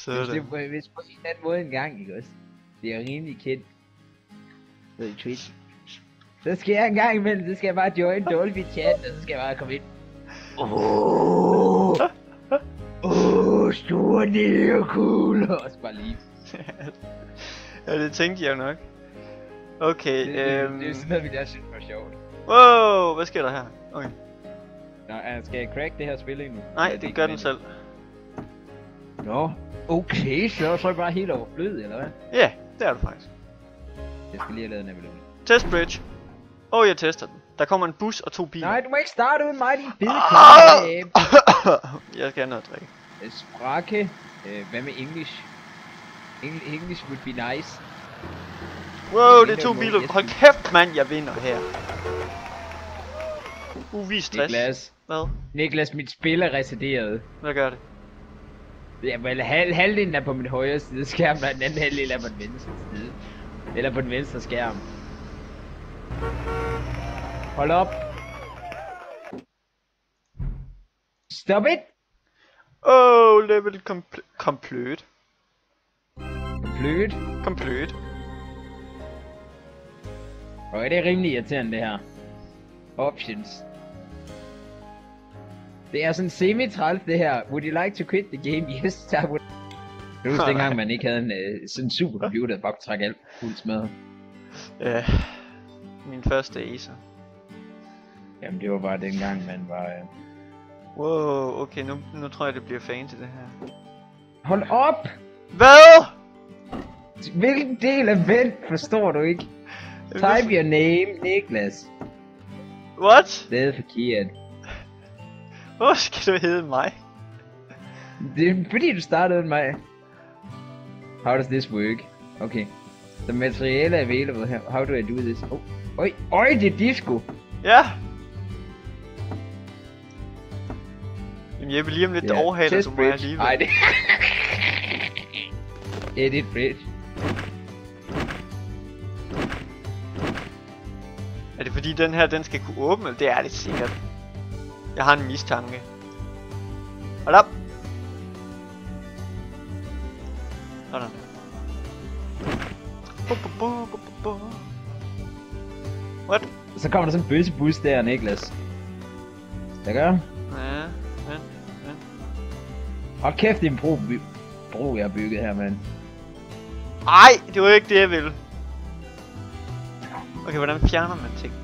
Hvis på en anden måde engang, ikke også? Det er rimelig kendt. Så i Twitch. Så skal jeg en gang imellem, så skal jeg bare join Dolby chat, og så skal jeg bare komme ind. Store nærkugler. Og så bare lige. Ja, det tænkte jeg nok. Okay, Det er sådan noget, vi der synes var sjovt. Wow, hvad sker der her? Okay. Nå, skal jeg crack det her spil endnu? Nej, det gør den selv. Nå, okay, så er jeg bare helt overflødig, eller hvad? Ja, det er du faktisk. Jeg skal lige have lavet en evaluering. Test bridge. Jeg tester den. Der kommer en bus og 2 biler. Nej, du må ikke starte uden mig, din fede klammeræb. Jeg skal have noget at drikke. Sprakke. Hvad med English? English would be nice. Wow, det er 2 biler. Hold kæft, mand, jeg vinder her. Uvis stress. Niklas. Hvad? Niklas, mit spil er resideret. Hvad gør det? Ja, vel, halvdelen er på min højre side skærm, og den anden halvdel er på den venstre side. Eller på den venstre skærm. Hold op. Stop it. Level complete. Complete. Og det er rimelig irriterende det her. Options. Det er sådan semi-træls det her. Would you like to quit the game? Yes, I would. Det var dengang man ikke havde en sådan supercomputer, der bare kunne trække alt fuldt smadret. Ja. Min første Acer. Jamen det var bare dengang man var... Wow, okay, nu tror jeg det bliver fancy det her. Hold op! Hvad? Hvilken del af vent forstår du ikke? Type your name, Niklas. What? Det er forkert. Hvor skal du hedde mig? Det er fordi du startede med mig. How does this work? Okay. The materiale er available here. How do I do this? Oj, det er disco. Ja. Jamen jeg vil lige om lidt overhaler som mig alligevel. Ej, det... Edit bridge. Er det fordi den her, den skal kunne åbne? Det er det sikkert. Jeg har en mistanke. Hold op! Sådan. What? Så kommer der sådan en bøssebus der, Niklas. Hvad gør? Ja. Hold kæft, det er en bro, jeg har bygget her, mand. Ej, det var ikke det, jeg ville. Okay, hvordan fjerner man ting?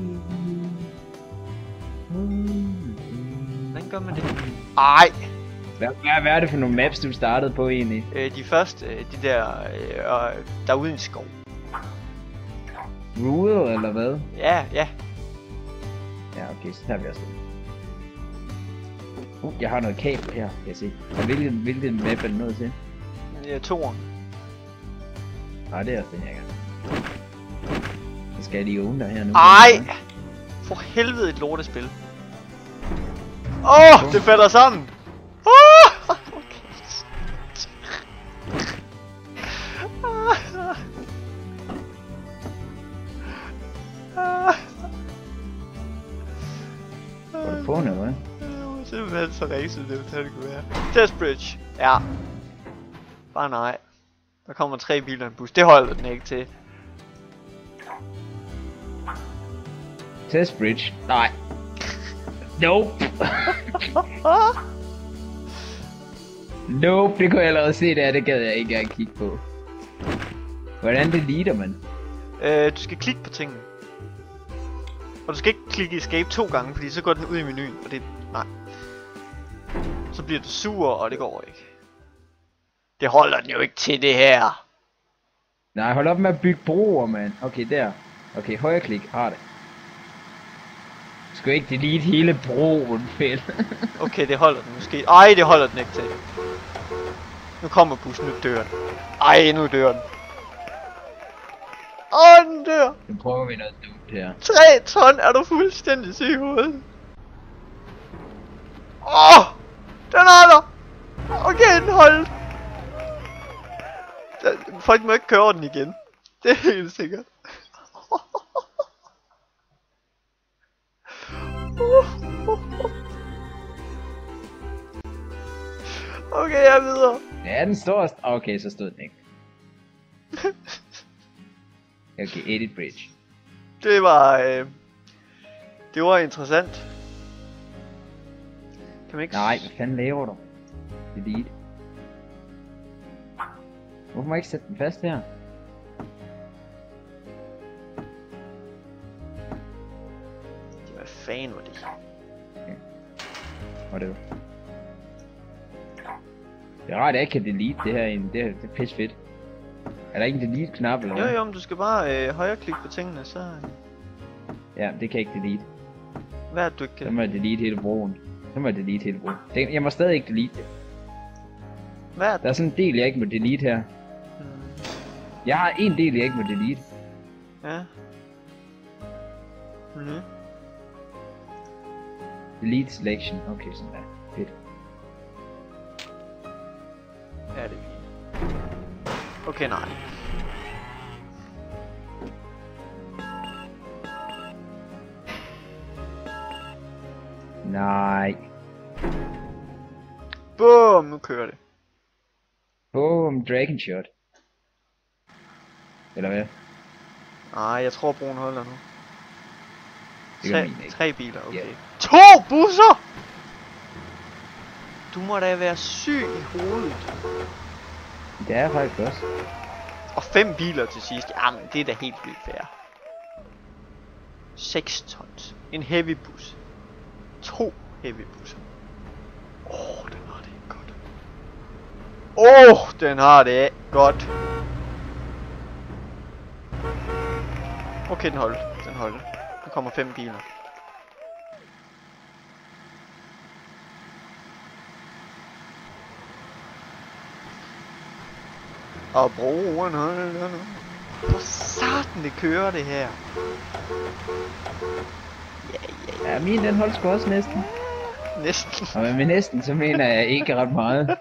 Hvordan gør man det? Ej! Hvad er det for nogle maps, du startede på egentlig? De første, de der, der er ude i en skov. Ruder, eller hvad? Ja. Ja, okay, så tager vi også. Jeg har noget kabel her, kan jeg se. Og hvilken map er det noget til? Ja, 2'eren. Nej, det er også den her gang. Så skal jeg lige åbne dig her nu. Ej! For helvede et lortespil. Det falder sammen! Var du på noget, hva'? Simpelthen så ræset det kunne være. Test bridge. Ja. Bare nej. Der kommer 3 biler og en bus. Det holder den ikke til. Test bridge. Nej. Nope. Nope, det kunne jeg allerede se der. Det gad jeg ikke engang kigge på. Hvordan det leader man? Du skal klikke på tingene. Og du skal ikke klikke escape 2 gange, fordi så går den ud i menuen, og det... Nej. Så bliver du sur, og det går ikke. Det holder den jo ikke til det her. Nej, hold op med at bygge broer, mand. Okay, der. Okay, højre klik. Har det. Skal ikke delete hele broen, fedt. Okay, det holder den måske. Ej, det holder den ikke til. Nu kommer bussen, nu dør den. Ej, nu dør den. Den dør. Nu prøver vi noget dumt her. 3 ton, er du fuldstændig syg i hovedet? Den holder. Okay, den holdt. Folk må ikke køre over den igen. Det er helt sikkert. Okay, jeg er videre. Ja, den står... Okay, så stod den ikke. Okay, edit bridge. Det var interessant. Kan man ikke... Nej, hvad fanden laver du? Delete. Hvorfor må jeg ikke sætte den fast her? Hvad fanden var det? Okay. Hvad er det? Det er rart, at jeg ikke kan delete det her egentlig. Det er pisse fedt. Er der ikke en delete-knap eller hvad? Jo, men du skal bare højreklikke på tingene, så... Ja, det kan jeg ikke delete. Hvad er det, du ikke kan? Så må jeg delete hele broen. Jeg må stadig ikke delete det. Hvad er det? Der er sådan en del, jeg ikke må delete her. Jeg har en del, jeg ikke må delete. Ja. Delete selection. Okay, sådan der. Fedt. Ja, det er fint. Okay, nej. Nej. Boom, nu kører det. Boom, dragon shot. Eller hvad? Nej, jeg tror broen holder nu. Det gør min ikke. 3 biler, okay. Yeah. 2 busser! Du må da være syg i hovedet. Det er faktisk også. Og 5 biler til sidst. Jamen, det er da helt vildt fair. 6 tons. En heavy bus. 2 heavy busser. Den har det godt. Den har det godt. Okay, den holdt. Der kommer 5 biler. Og broen holder nu. Hvor satan det kører det her. Ja, min den holdt sgu også næsten. Næsten. Og med næsten, så mener jeg ikke ret meget.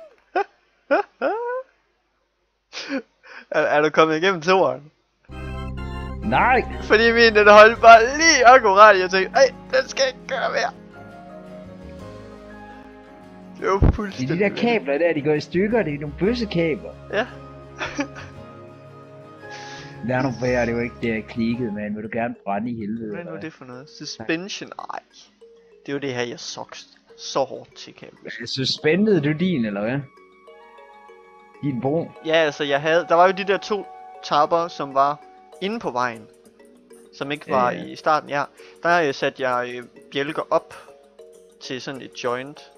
Er du kommet igennem toeren? Nej! Fordi min den holdt bare lige akkurat. Jeg tænkte, den skal ikke køre mere. Det var fuldstændig. De der kabler der, de går i stykker. Det er nogle bøssekabler. Ja. Der er nogle værre, det var ikke det, jeg klikkede, man. Vil du gerne brænde i helvede? Hvad er nu det for noget? Suspension? Ej. Det er jo det her, jeg sokst så hårdt til, kabler. Suspendede du din, eller hvad? Din bro? Ja, altså der var jo de der 2 tapper, som var inde på vejen. Som ikke var i starten, ja. Der satte jeg bjælker op til sådan et joint.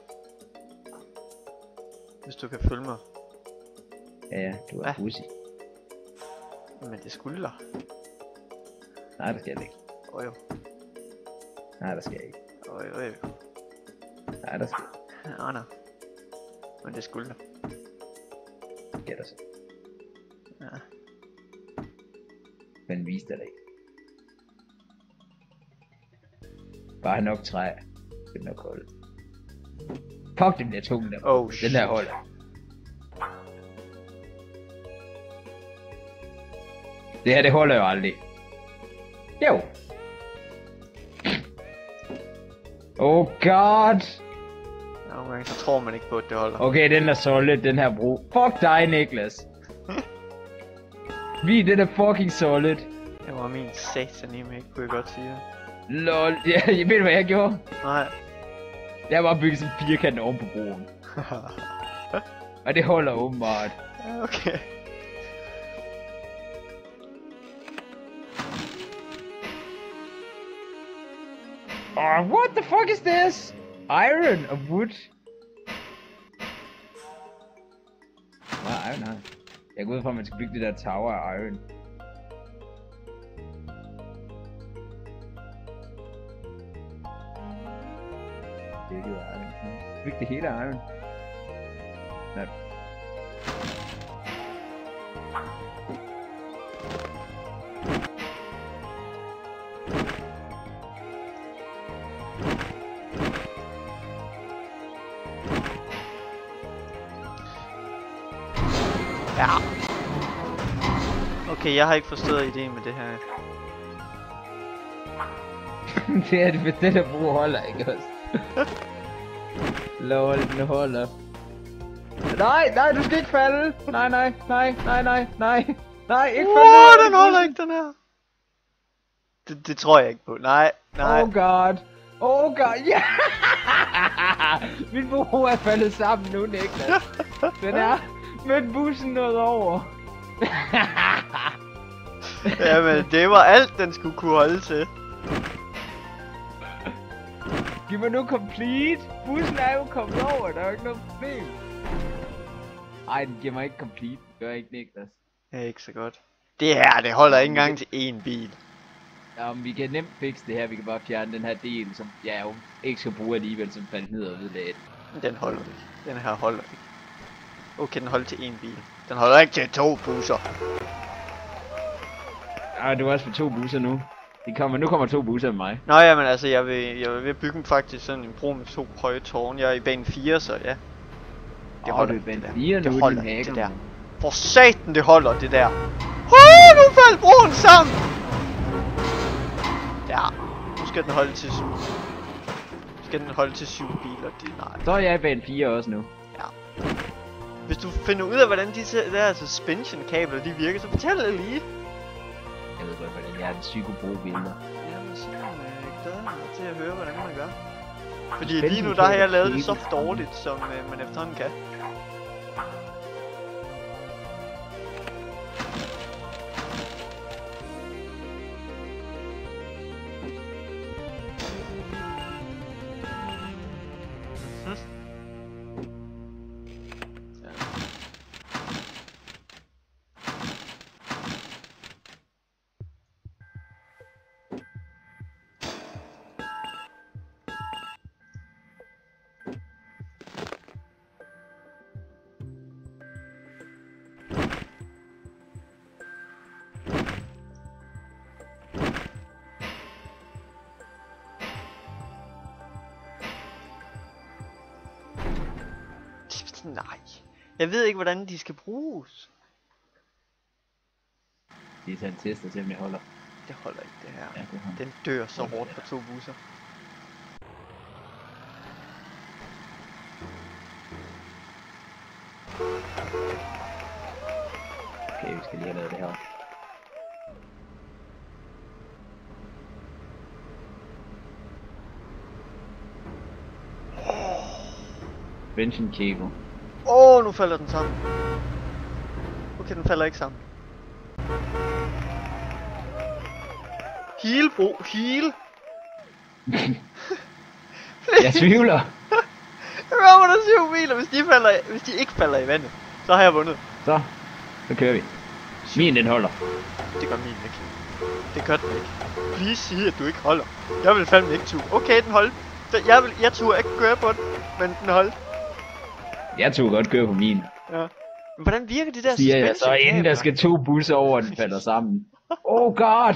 Hvis du kan følge mig. Ja, du er pussy. Men det skulle der. Nej, det skal jeg ikke. Jo. Nej, det skal jeg ikke. Jo. Nej, det skal jeg ikke. Nej. Men det skulle der. Det skal der så. Ja. Men vis dig det ikke. Bare nok træ. Det er nok holde. Fuck den der tunge der. Den der holder. Det her, det holder jo aldrig. Jo. Oh god. Nogle gange så tror man ikke på, at det holder. Okay, den er solid, den her bro. Fuck dig, Niklas. Den er fucking solid. Det var min satan i mig, kunne jeg godt sige det. Lol, ja, jeg ved hvad jeg gjorde? Nej. Jeg var bygget sådan firkant oven på broen. Og det holder åbenbart. Okay. What the fuck is this? Iron og wood? Nej. Jeg går ud fra, at man skal bygge det der tower af iron. Det er jo iron. Byg det hele af iron. Nej. Ja. Okay, jeg har ikke forstået ideen med det her. Det er det med den der bro holder, ikke også? Lol, den holder. Nej, du skal ikke falde. Nej, ikke falde. Den holder ikke, den her. Det tror jeg ikke på. Nej. Oh god, ja! Min bro er faldet sammen nu, Niklas. Den er med bussen noget over. Jamen, det var alt, den skulle kunne holde til. Giv mig nu complete. Bussen er jo kommet over, der er jo ikke noget problem. Ej, den giver mig ikke complete. Det gør ikke, Niklas. Det er ikke så godt. Det her, det holder ikke engang til én bil. Ja, men vi kan nemt fikse det her. Vi kan bare fjerne den her del, som jeg jo ikke skal bruge alligevel, som faldt ned og ødelagde. Den holder ikke. Den her holder ikke. Okay, den holder til én bil. Den holder ikke til 2 busser. Ej, du er også for 2 busser nu. Nu kommer 2 busser med mig. Nå ja, men altså, jeg vil bygge faktisk sådan en bro med 2 høje tårne. Jeg er i bane 4, så ja. Det holder i bane 4 nu, det holder din det der. For satan, det holder det der. Nu faldt broen sammen! Ja, nu skal den holde til 7 biler, det nej. Så er jeg i bane 4 også nu. Ja. Hvis du finder ud af, hvordan de der suspension kabler de virker, så fortæl det lige. Jeg ved godt, hvordan jeg er den psykobro-billeder. Jamen, så jeg glæder mig til at høre, hvordan man gør. Fordi lige nu, der har jeg lavet det så dårligt, som man efterhånden kan. Nej. Jeg ved ikke, hvordan de skal bruges. De er sådan tester til, om jeg holder. Det holder ikke, det her. Ja, det holder. Den dør så hårdt på 2 busser. Okay, vi skal lige have lavet det her. Benson cable. Nu falder den sammen. Okay, den falder ikke sammen. Heal, bro. Heal. Jeg tvivler. Jeg rammer der 7 biler, hvis de ikke falder i vandet. Så har jeg vundet. Så kører vi. Min den holder. Det gør min ikke. Det gør den ikke. Please sige, at du ikke holder. Jeg vil fandme ikke turde. Okay, den holdt. Jeg turde ikke køre på den, men den holdt. Jeg turde godt køre på min. Ja. Men hvordan virker det der siger jeg så, inden der skal 2 busser over, den falder sammen. Oh god!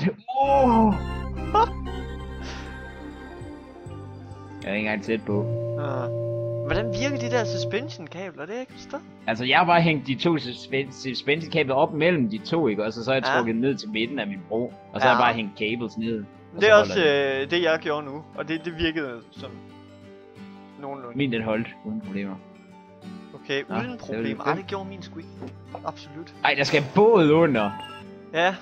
Jeg er ikke engang tæt på. Hvordan virker de der suspension kabler? Det er jeg ikke forstået. Altså jeg har bare hængt de 2 suspension kabler op mellem de 2, ikke? Og så har jeg trukket ned til midten af min bro. Og så har jeg bare hængt cables ned. Det er også det jeg gjorde nu. Og det virkede sådan nogenlunde. Min den holdt uden problemer. Okay, uden problemer. Ej, det gjorde min sgu ikke. Absolut. Ej, der skal en båd under. Ja.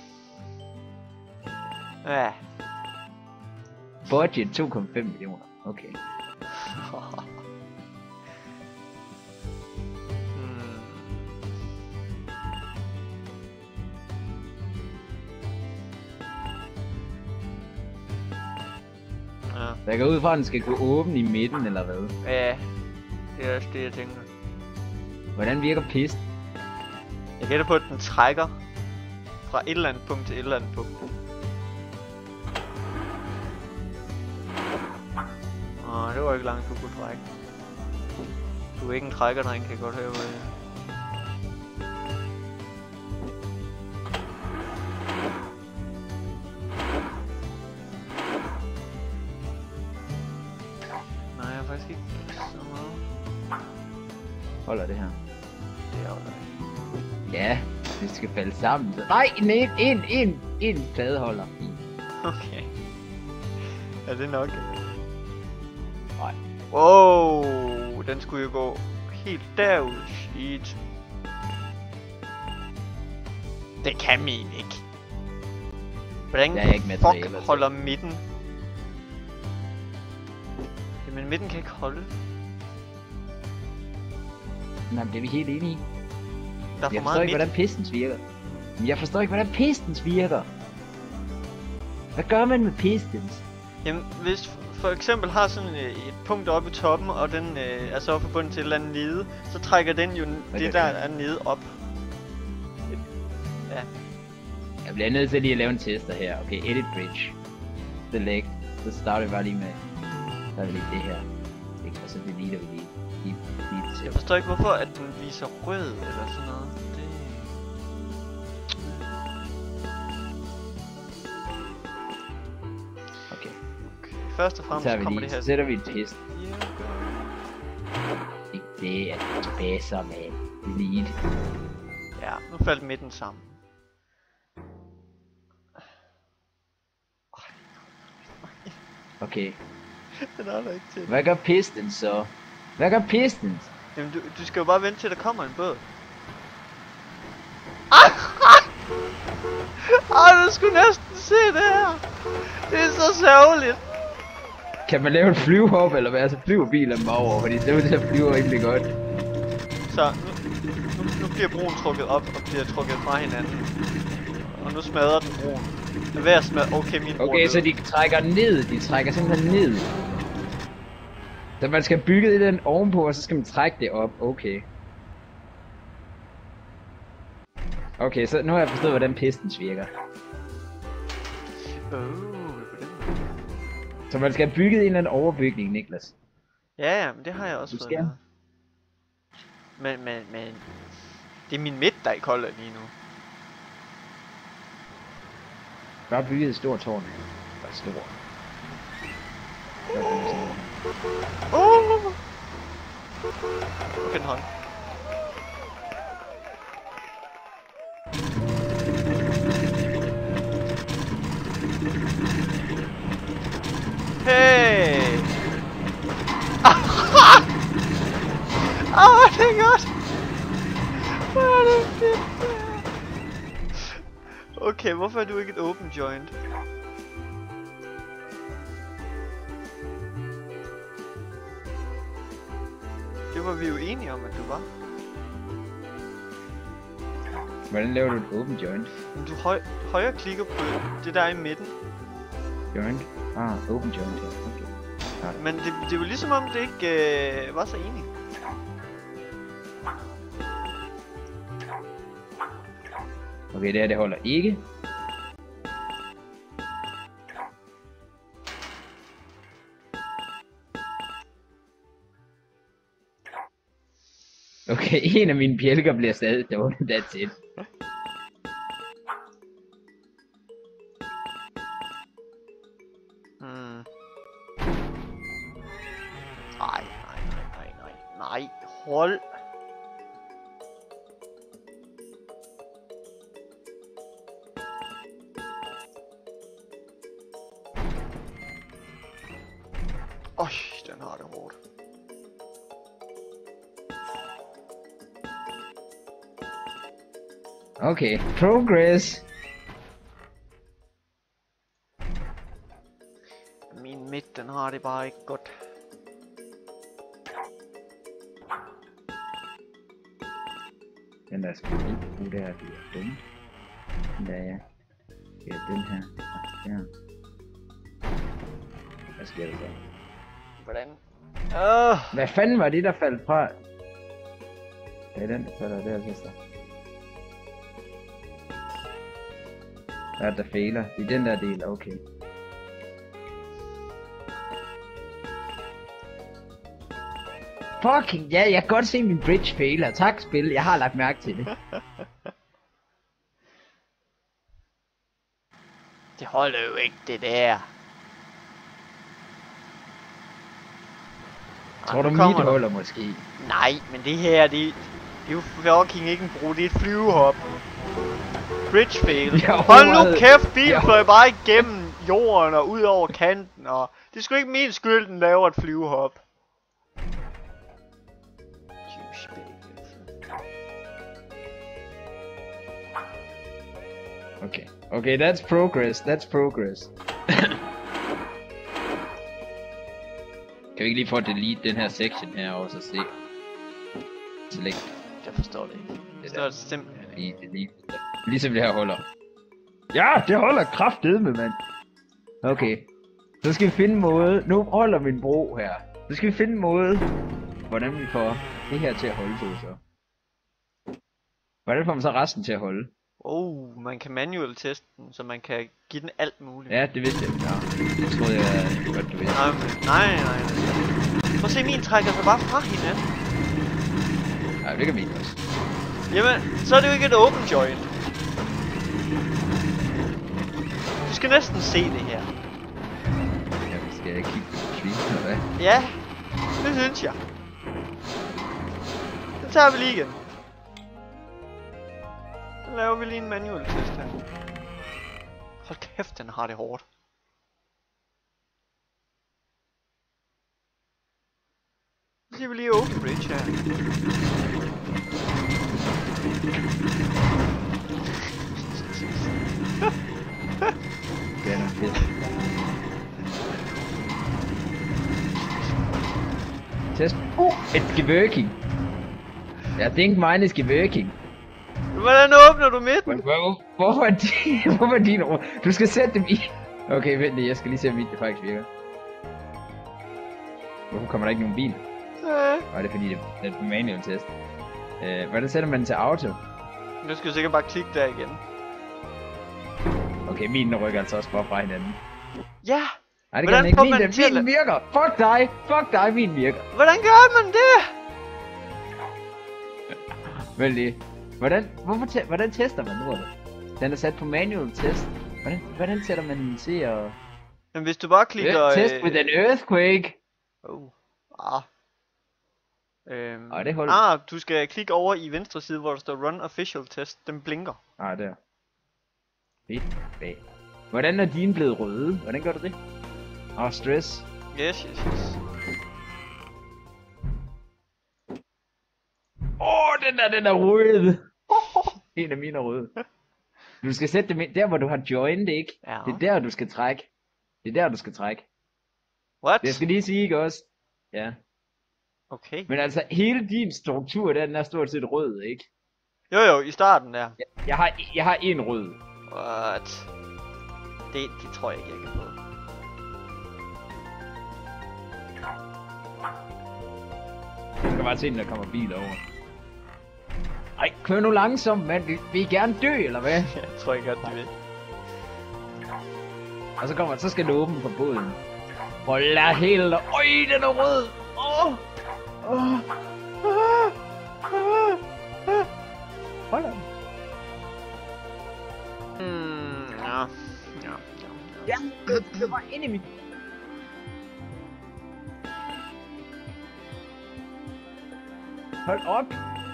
Budget 2,5 millioner. Okay. Jeg går ud fra, at den skal kunne åbne i midten, eller hvad? Ja, det er også det, jeg tænker. Hvordan virker pisten? Jeg gætter på, at den trækker fra et eller andet punkt til et eller andet punkt. Det var ikke langt, du kunne trække. Du er ikke en trækkerdreng, kan jeg godt høre. Nej, jeg har faktisk ikke så meget. Holder det her? Det holder ikke. Ja, det skal falde sammen. Nej, en plade holder. Okay. Er det nok? Nej. Wow, den skulle jo gå helt derud. Shit. Det kan min ikke. Hvordan Jeg er ikke materialer fuck til. holder midten? Jamen midten kan ikke holde. Nej, men det er vi helt enige i. Der er for Jeg forstår meget ikke, midt. hvordan pistons virker. Men jeg forstår ikke, hvordan pistons virker. Hvad gør man med pistons? Jamen hvis for eksempel har sådan et punkt oppe i toppen, og den er så forbundet til et eller andet nede, så trækker den jo det der er nede op. Ja. Jeg bliver nødt til lige at lave en tester her. Okay, edit bridge. Select. Så starter vi bare lige med. Så er vi lige det her. Ikke? Og så deleter vi lige. Jeg forstår ikke hvorfor at den viser rød eller sådan noget. Det... Okay. Først og fremmest Så tager vi kommer lige. det her. Så sætter vi et test. Ja, Ikke det er bedre med delete. ja, nu faldt midten sammen. Okay. Den er der ikke til. Hvad gør pistons så? Hvad gør pistons? Jamen du skal jo bare vente til der kommer en båd. Du skulle næsten se det her. Det er så sørgeligt. Kan man lave en flyvehop, eller hvad? Altså flyver bilen bare over, fordi det er jo det, der flyver rigtig godt. Så nu bliver broen trukket op og bliver trukket fra hinanden. Og nu smadrer den broen. Jeg er ved at smadre. Okay, min bro Okay, så de trækker ned. De trækker simpelthen ned. Så man skal bygge den ovenpå, og så skal man trække det op. Okay. Okay, så nu har jeg forstået, hvordan pistons virker. Så man skal have bygget en eller anden overbygning, Niklas. Ja, men det har jeg også Du fået skal. med. Men det er min midt, der ikke holder lige nu. Bare bygget et stort tårn. Bare stort. Okay, den holder. Hey! Det er godt! Hvor er det fedt! Okay, hvorfor er du ikke et open joint? Det var vi jo enige om, at du var. Hvordan laver du et open joint? Men du højre klikker på det der i midten. Joint? Open joint her. Okay. Men det var ligesom om det ikke var så enigt. Okay, det holder ikke. Okay, en af mine bjælker bliver stadig dårlig, that's it. Nej, hold. Øj, den har det hårdt. Okay, progress. Min midt, den har det bare ikke godt. Den der skal ikke bruge det her, bliver dumt. Den der, ja. Ja, den her. Ja. Hvad sker der så? Hvordan? Hvad fanden var det, der faldt fra? Det er den, der falder der, søster. Hvad er det, der fejler? Det er den der del, okay. Fucking ja, jeg kan godt se min bridge fejler. Tak spil, jeg har lagt mærke til det. Det holder jo ikke, det der. Tror du mit holder måske? Nej, men det her, det er jo fucking ikke en bro, det er et flyvehop. Bridge fail. Hold nu kæft, bilen fløj bare igennem jorden og ud over kanten, og det er sgu ikke min skyld, den laver et flyvehop. Okay. Okay, that's progress. That's progress. Kan vi ikke lige få delete den her section her og så se? Select. Jeg forstår det ikke. Det er simpelthen. Lige delete. Ligesom det her holder. Ja, det holder kraftedeme, mand. Okay. Så skal vi finde en måde. Nu holder min bro her. Så skal vi finde en måde, hvordan vi får det her til at holde så. Hvordan får man så resten til at holde? Man kan manuelt teste den, så man kan give den alt muligt. Ja, det vidste jeg. Ja, det troede jeg godt, du vidste. Nej. Prøv at se, min trækker sig bare fra hinanden. Nej, det kan min også. Jamen, så er det jo ikke et open join. Du skal næsten se det her. Ja, vi skal kigge på stream, eller hvad? Ja, det synes jeg. Så tager vi lige igen. Så laver vi lige en manual test her. Hold kæft, den har det hårdt. Så siger vi lige open bridge her. Det er nok fedt. Test. It's working. I think mine is working. Hvordan åbner du midten? Hvorfor er din ord? Du skal sætte dem i. Okay, vent lige. Jeg skal lige se om mit det faktisk virker. Hvorfor kommer der ikke nogen bil? Det er fordi det er et manual test. Hvordan sætter man den til auto? Du skal sikkert bare klikke der igen. Okay, min rykker altså også bare fra hinanden. Ja! Nej, det kan ikke. Min virker! Fuck dig, min virker! Hvordan gør man det? Vent lige. Hvordan tester man nu? Den er sat på manual test. Hvordan sætter man den til at... Men hvis du bare klikker... Test with an earthquake! Det holder. Du skal klikke over i venstre side, hvor der står Run Official Test. Den blinker. Der. Fedt. Hvordan er dine blevet røde? Hvordan gør du det? Stress. Yes. Den er rød. En af mine er røde. Du skal sætte dem ind der, hvor du har joined, ikke? Ja. Det er der, du skal trække. What? Det skal lige sige, ikke også? Ja. Okay. Men altså, hele din struktur, den er stort set rød, ikke? Jo, i starten der. Jeg har en rød. What? Det tror jeg ikke, jeg kan få. Du kan bare se, når der kommer biler over. Ej, kør nu langsomt, mand. Vi gerne dø, eller hvad? Jeg tror ikke godt, de vil. Og så skal du åbne på båden. Hold da helt. Øj, den er rød. Hold da. Ja, det var inde i mit... Hold op.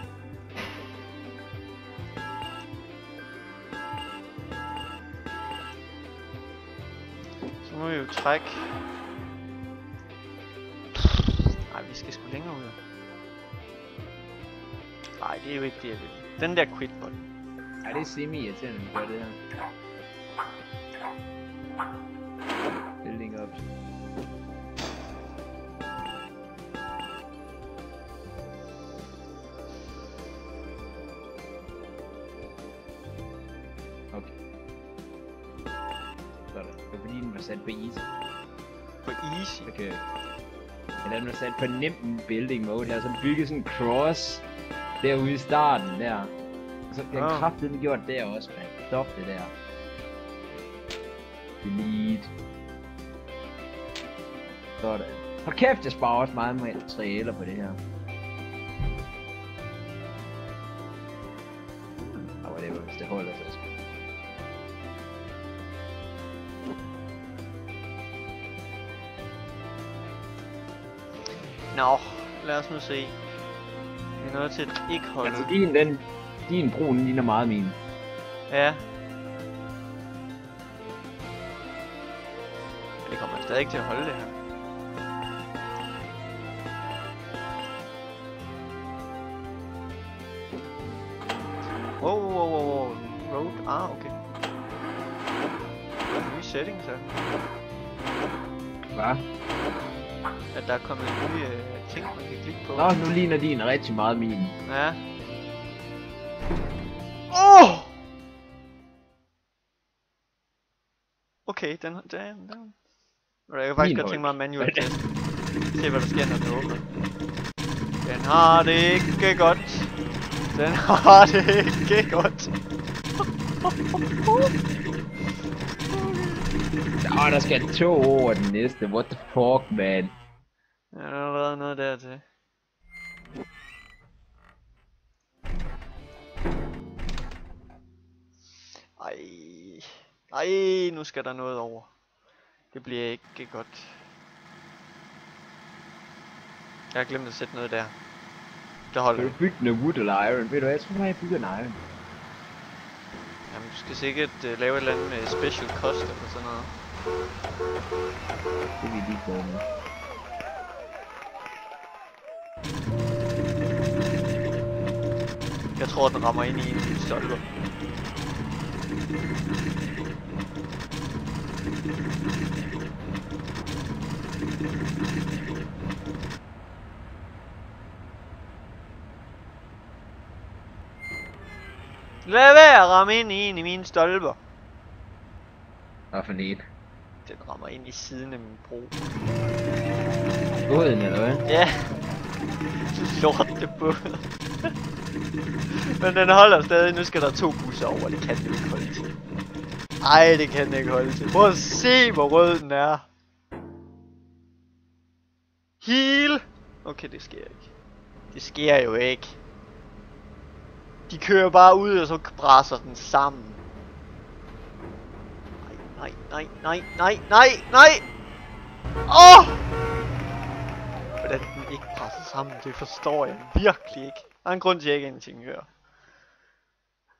Så må vi jo trække. Nej, vi skal sgu længere ud. Nej, det er jo ikke det, jeg vil. Den der quit button. Ja, det er semi-irriterende, at gøre det her. Building up. Okay. Sådan. Det var fordi den var sat på easy. På easy? Okay. Eller den var sat på nem building mode her, så bygget sådan en cross derude i starten der. Og så den kraftigt gjort der også, man. Stop det der. Delete. Sådan. For kæft, jeg sparer også meget materialer på det her. Og det var hvis det holder sig. Nå, lad os nu se. Det er noget til at ikke holde. Altså din brun ligner meget min. Ja. Det kommer stadig ikke til at holde det her. Wow. Road. Okay. settings her. Hvad? At der er kommet nye ting, man kan klikke på. Nå, nu ligner din rigtig meget min. Ja. Åh! Okay, den. Jeg kan faktisk godt tænke mig at manuelt teste. Se hvad der sker, når den åbner. Den har det ikke godt. Den har det ikke godt. Nå, der skal 2 over den næste. What the fuck, man? Ja, der er allerede noget dertil. Ej, nu skal der noget over. Det bliver ikke godt. Jeg har glemt at sætte noget der. Det holder. Vil du bygge noget wood eller iron? Ved du hvad, jeg tror bare, jeg bygger en iron. Jamen, du skal sikkert lave et eller andet med special cost eller sådan noget. Det vil lige gå med. Jeg tror, den rammer ind i en af de stolper. Lad være at ramme ind i en af mine stolper. Hvad for en? Den rammer ind i siden af min bro. Båden eller hvad? Ja. Lortebåd. Men den holder stadig. Nu skal der 2 busser over. Det kan den ikke holde til. Ej, det kan den ikke holde til. Prøv at se, hvor rød den er. Heal. Okay, det sker ikke. Det sker jo ikke. De kører bare ud, og så braser den sammen. Nej. Åh! Hvordan den ikke braser sammen, det forstår jeg virkelig ikke. Der er en grund til, at jeg ikke er ingeniør.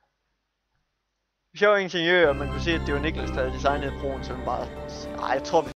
Hvis jeg var ingeniør, og man kunne se, at det var Niklas, der havde designet broen, så ville man bare... Ej, jeg tror,